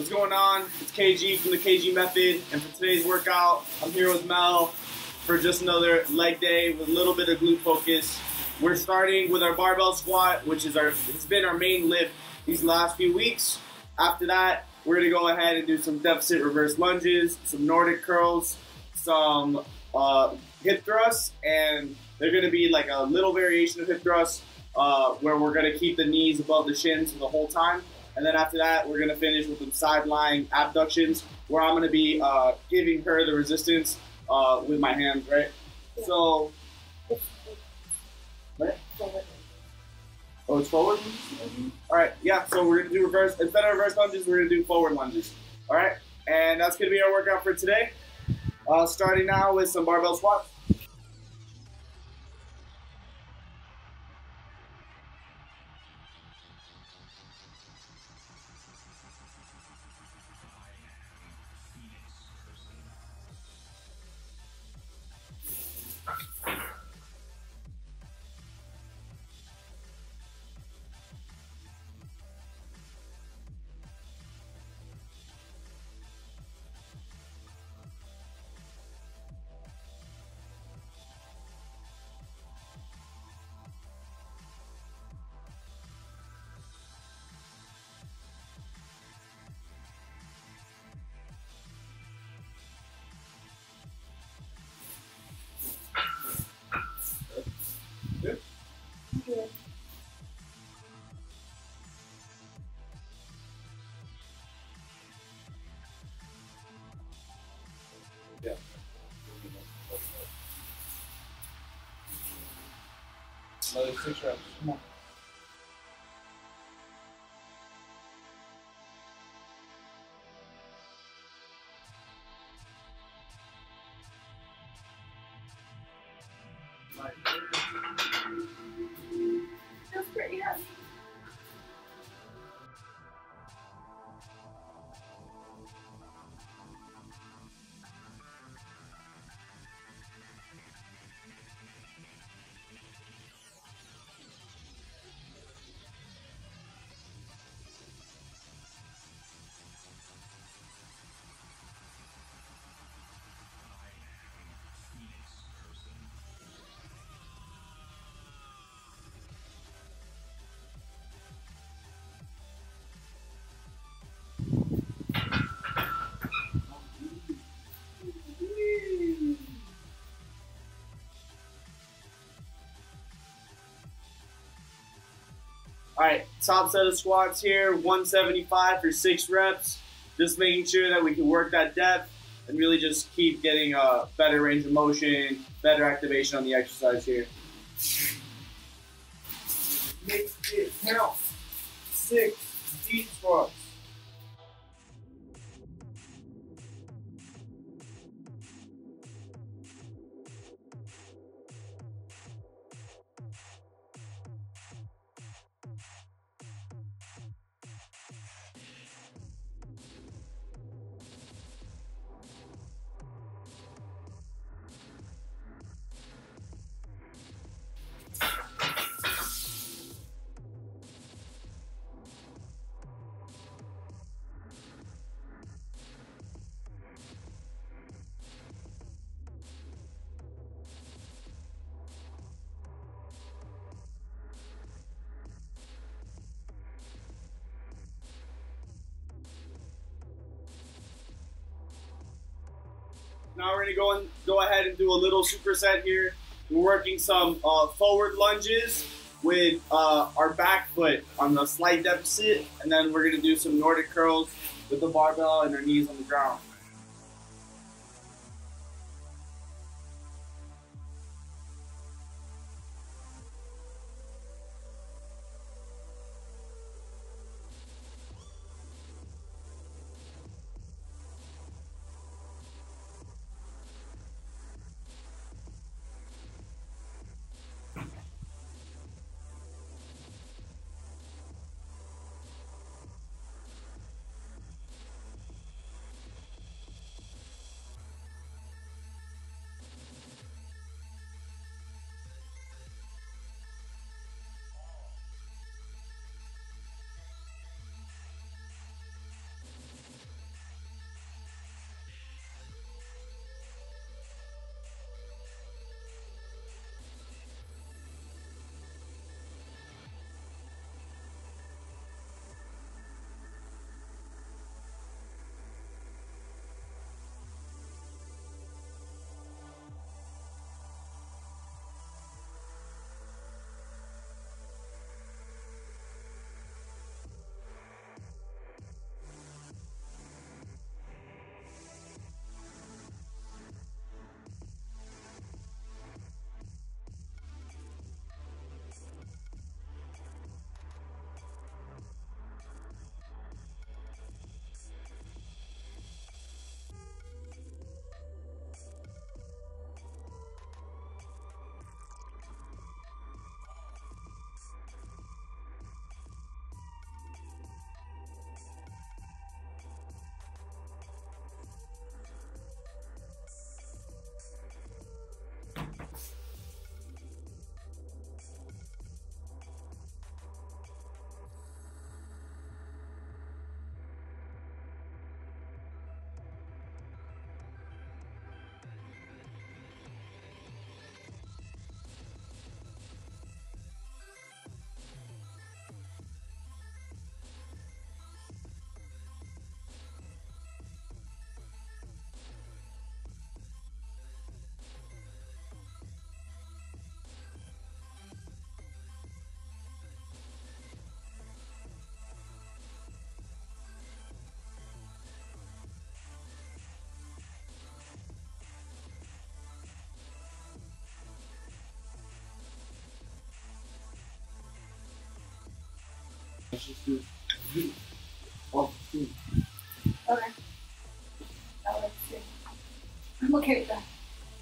What's going on? It's KG from the KG Method, and for today's workout, I'm here with Mel for just another leg day with a little bit of glute focus. We're starting with our barbell squat, which is it's been our main lift these last few weeks. After that, we're gonna go ahead and do some deficit reverse lunges, some Nordic curls, some hip thrusts, and they're gonna be like a little variation of hip thrusts where we're gonna keep the knees above the shins the whole time. And then after that, we're gonna finish with some side lying abductions, where I'm gonna be giving her the resistance with my hands, right? So, what? Oh, it's forward? All right, yeah, so we're gonna do reverse, instead of reverse lunges, we're gonna do forward lunges. All right, and that's gonna be our workout for today. Starting now with some barbell squats. Good. Good. Yeah. Another 6 reps. Come on. Feels pretty heavy. All right, top set of squats here, 175 for 6 reps. Just making sure that we can work that depth and really just keep getting a better range of motion, better activation on the exercise here. Make it count. 6 deep squats. Now we're gonna go ahead and do a little superset here. We're working some forward lunges with our back foot on the slight deficit, and then we're gonna do some Nordic curls with the barbell and our knees on the ground. Let's just do all 15. Okay. That looks good. I'm okay with that.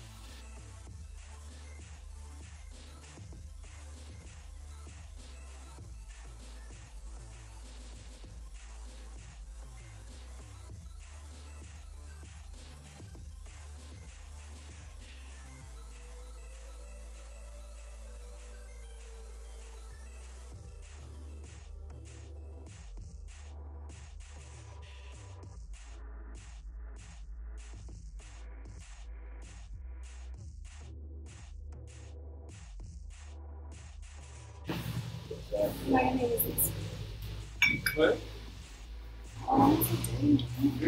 Mayonnaise. What? Oh, it's doing.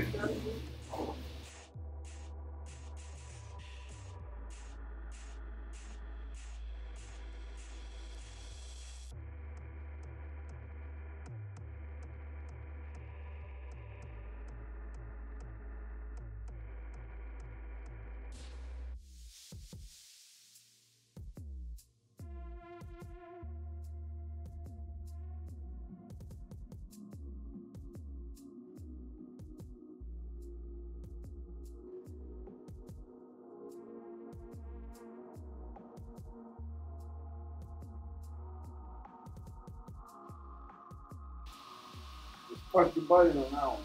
Fuck your button on that one.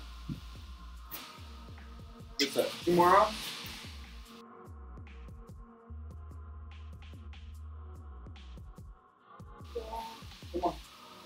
What's that? 2 more off? Yeah. Come on.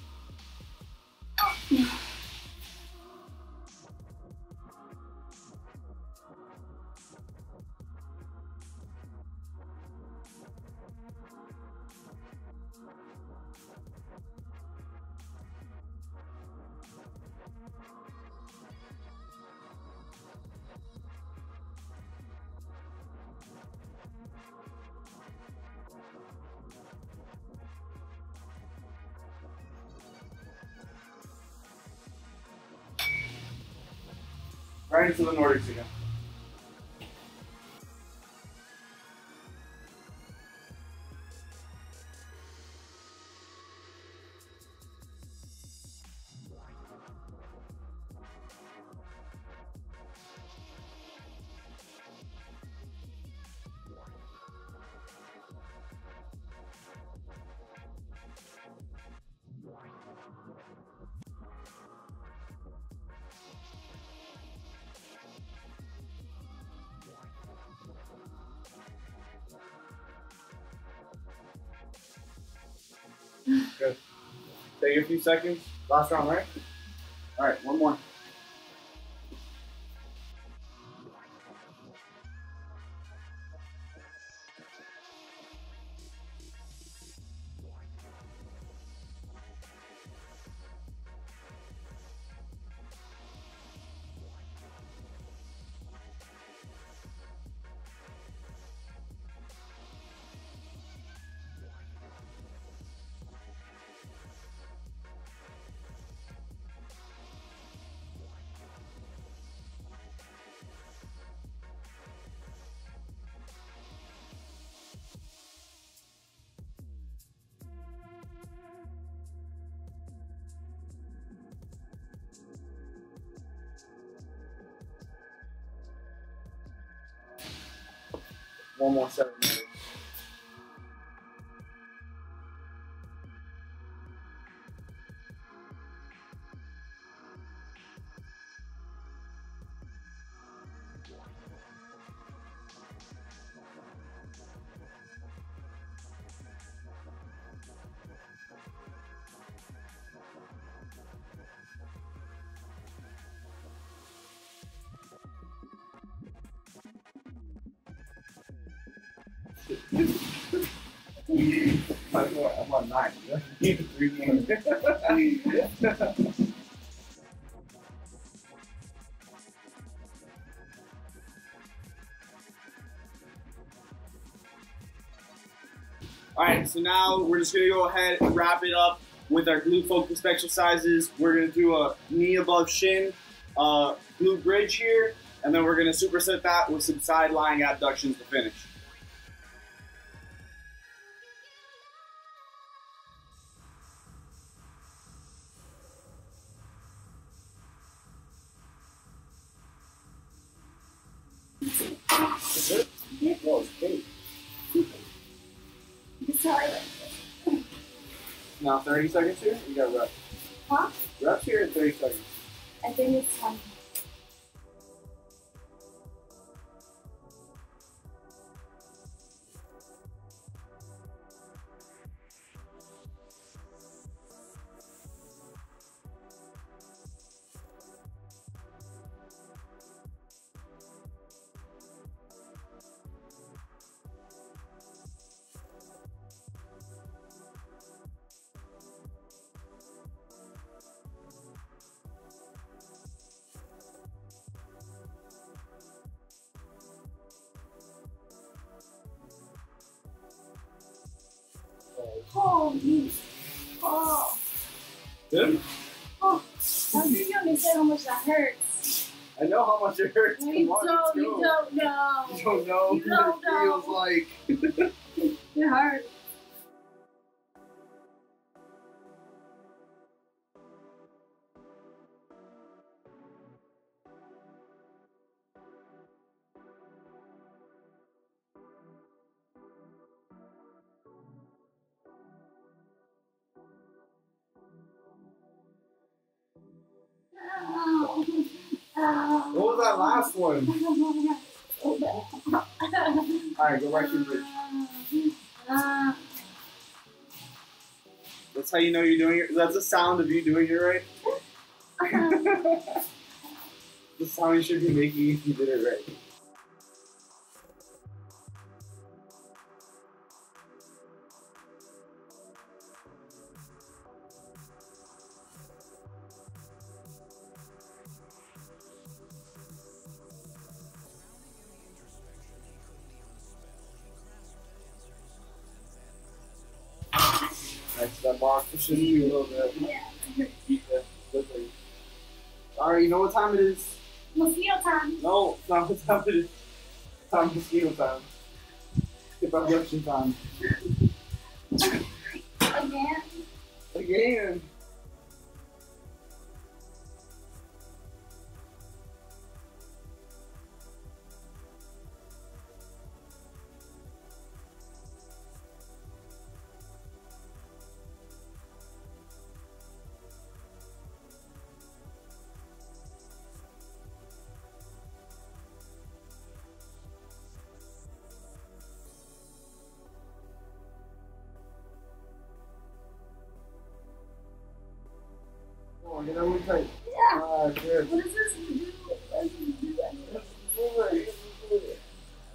Right into the Nordics again. Good. Take a few seconds. Last round, right? All right, one more. One more 7 minutes. I'm on 9. 3 minutes. All right, so now we're just gonna go ahead and wrap it up with our glute focused exercises. We're gonna do a knee above shin, glute bridge here, and then we're gonna superset that with some side lying abductions to finish. Is it? Yeah. No, it's cake. That's how I like it. Now 30 seconds here? You got reps. Huh? Reps here in 30 seconds. I think it's fun. Oh, geez. Oh. Good? Oh. How do you understand how much that hurts? I know how much it hurts. You Come on, don't, let's you go. don't know. You don't know You don't what it feels know. like. It hurts. Ow. Ow. What was that last one? So bad. Alright, go back to the bridge. That's how you know you're doing it. That's the sound of you doing it right. The sound you should be making if you did it right. Nice, that box pushes you a little bit. Yeah. Alright, you know what time it is? Mosquito time. No, it's not what time it is. It's time mosquito time. Hip abduction time. Again. Again. Come on, get that one tight. Yeah. Ah, good. What does this do? What does this do? Move it, move it.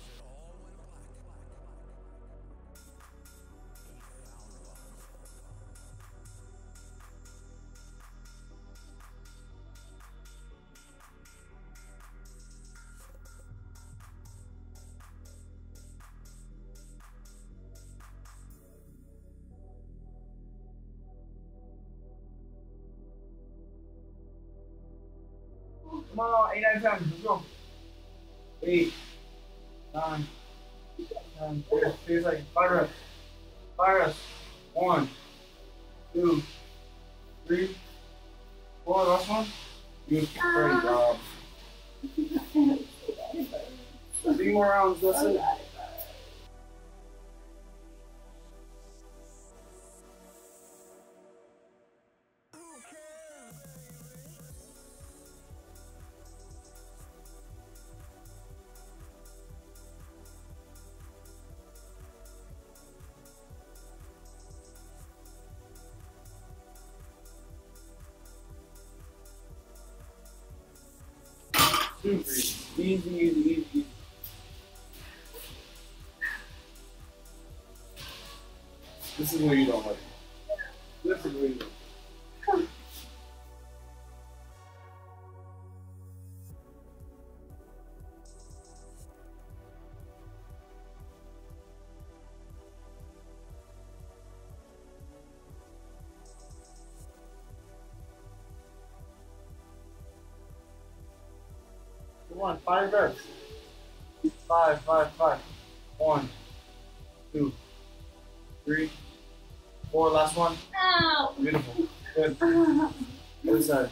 Come on, 8, 9, 10. Let's go. 8, 9, 10. Feels like 5 reps. 5 reps. 1, 2, 3, 4. Last one. Good. Great job. 3 more rounds. That's it. Super easy, easy. This is what you don't like. This is what you don't like. Come on, 5 reps. 5, 5, 5. 1, 2, 3, 4. Last one. Ow. Beautiful. Good. Other side.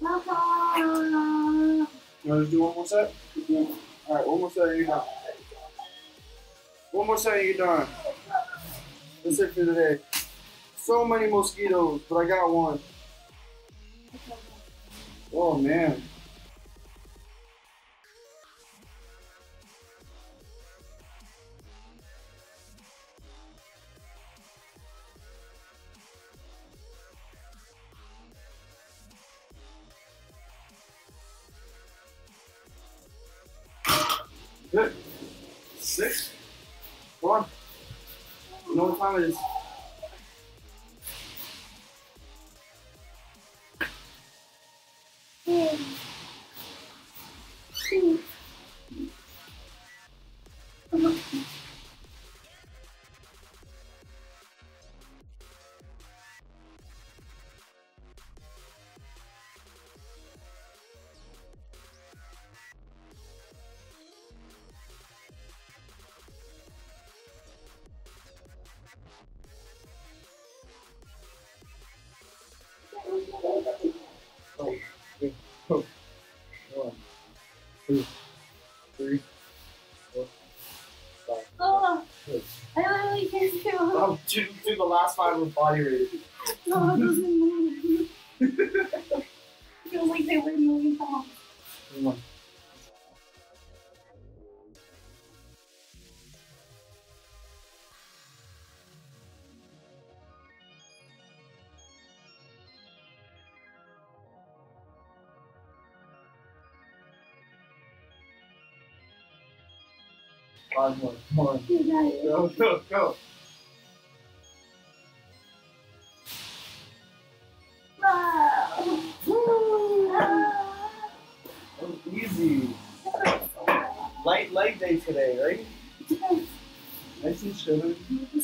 Mama. You want to do one more set? Yeah. All right, one more set and you're done. One more set and you're done. That's it for today. So many mosquitoes, but I got one. Oh man. Good. 6. Come on. You know what time it is. Oh, good. Oh. 1, 2, 3, 4, 5. Oh, 6. I literally can't do it. Oh, do the last 5 with body weight. No, it doesn't move. It feels like they weigh a million pounds. Come on. Five more. Come on. You got it. Go, go, go. Ah. Ah. That was easy. Light leg day today, right? Nice and chilly.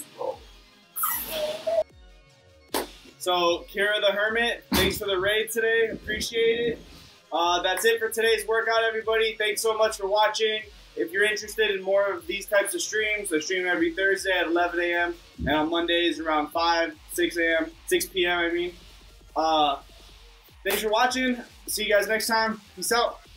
So, Kira the Hermit, thanks for the raid today. Appreciate it. That's it for today's workout, everybody. Thanks so much for watching. If you're interested in more of these types of streams, I stream every Thursday at 11 a.m. and on Mondays around 6 p.m. I mean. Thanks for watching. See you guys next time. Peace out.